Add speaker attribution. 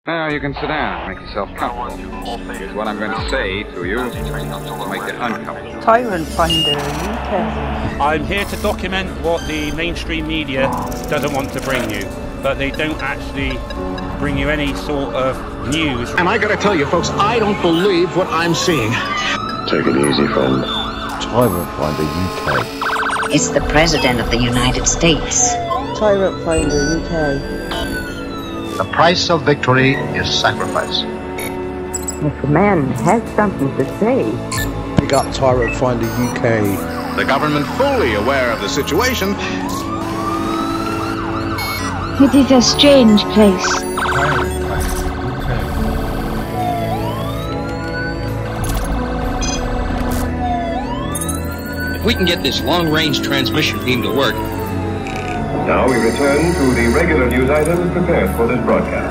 Speaker 1: Now you can sit down and make yourself comfortable. Here's what I'm going to say to you to make you uncomfortable.
Speaker 2: Tyrant Finder UK.
Speaker 3: I'm here to document what the mainstream media doesn't want to bring you, but they don't actually bring you any sort of news.
Speaker 4: And I gotta tell you folks, I don't believe what I'm seeing.
Speaker 5: Take it easy, friend.
Speaker 6: Tyrant Finder UK.
Speaker 7: It's the President of the United States.
Speaker 2: Tyrant Finder UK.
Speaker 8: The price of victory is sacrifice.
Speaker 9: If a man has something to say.
Speaker 6: We got Tyrant Finder UK.
Speaker 4: The government fully aware of the situation.
Speaker 9: It is a strange place.
Speaker 10: If we can get this long-range transmission beam to work.
Speaker 5: Now we return to the regular news items prepared for this broadcast.